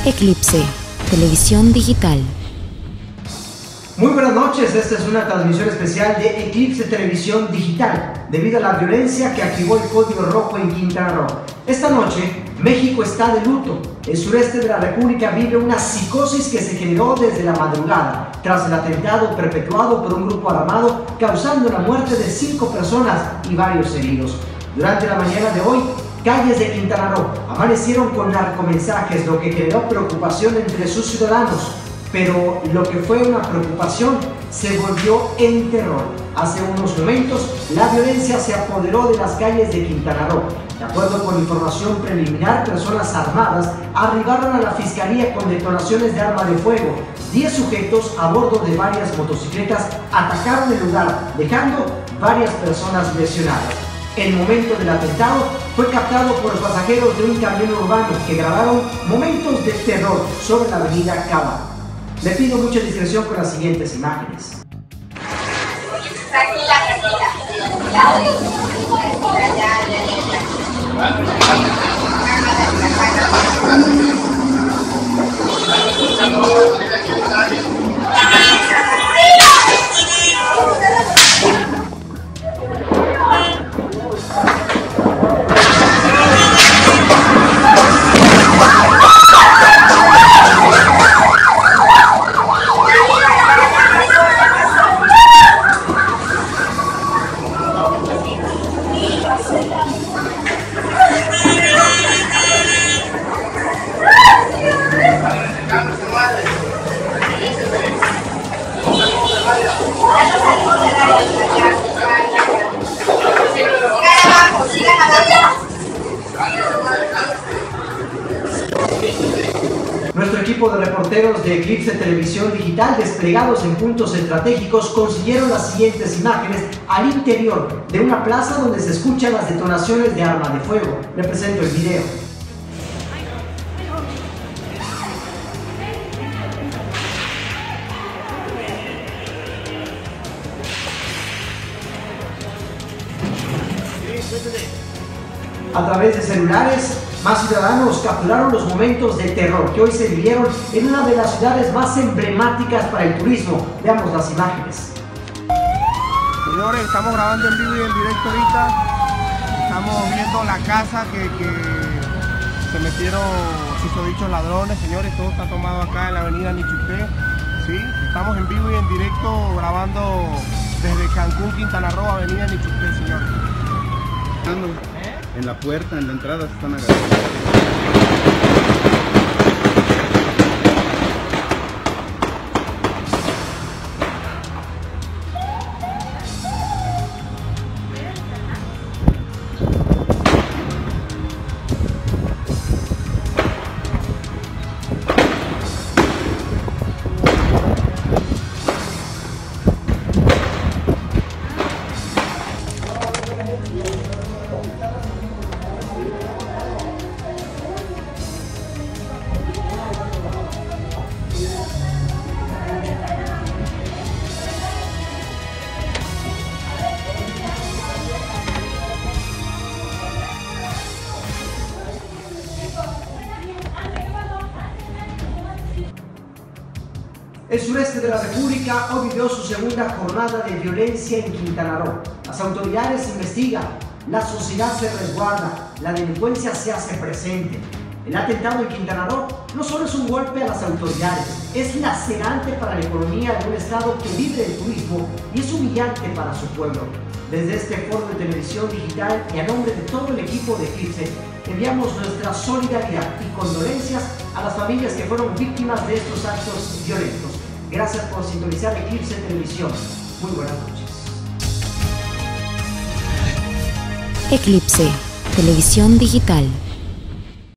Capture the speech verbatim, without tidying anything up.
Eclipse, televisión digital. Muy buenas noches, esta es una transmisión especial de Eclipse Televisión Digital, debido a la violencia que activó el Código Rojo en Quintana Roo. Esta noche, México está de luto. El sureste de la República vive una psicosis que se generó desde la madrugada, tras el atentado perpetuado por un grupo armado, causando la muerte de cinco personas y varios heridos. Durante la mañana de hoy, calles de Quintana Roo amanecieron con narcomensajes, lo que generó preocupación entre sus ciudadanos. Pero lo que fue una preocupación se volvió en terror. Hace unos momentos, la violencia se apoderó de las calles de Quintana Roo. De acuerdo con información preliminar, personas armadas arribaron a la fiscalía con detonaciones de arma de fuego. Diez sujetos a bordo de varias motocicletas atacaron el lugar, dejando varias personas lesionadas. El momento del atentado fue captado por pasajeros de un camión urbano que grabaron momentos de terror sobre la avenida Cava. Le pido mucha discreción con las siguientes imágenes. Tranquila, Nuestro equipo de reporteros de Eclipse Televisión Digital, desplegados en puntos estratégicos, consiguieron las siguientes imágenes al interior de una plaza donde se escuchan las detonaciones de arma de fuego. Le presento el video. A través de celulares, más ciudadanos capturaron los momentos de terror que hoy se vivieron en una de las ciudades más emblemáticas para el turismo. Veamos las imágenes. Señores, estamos grabando en vivo y en directo ahorita. Estamos viendo la casa que, que se metieron susodichos ladrones. Señores, todo está tomado acá en la avenida Nichupté. ¿Sí? Estamos en vivo y en directo grabando desde Cancún, Quintana Roo, avenida Nichupté, señores. En la puerta, en la entrada se están agarrando. El sureste de la República hoy vivió su segunda jornada de violencia en Quintana Roo. Las autoridades investigan, la sociedad se resguarda, la delincuencia se hace presente. El atentado en Quintana Roo no solo es un golpe a las autoridades, es lacerante para la economía de un estado que vive del turismo y es humillante para su pueblo. Desde este foro de televisión digital y a nombre de todo el equipo de Eclipse, enviamos nuestra solidaridad y condolencias a las familias que fueron víctimas de estos actos violentos. Gracias por sintonizar Eclipse Televisión. Muy buenas noches. Eclipse, televisión digital.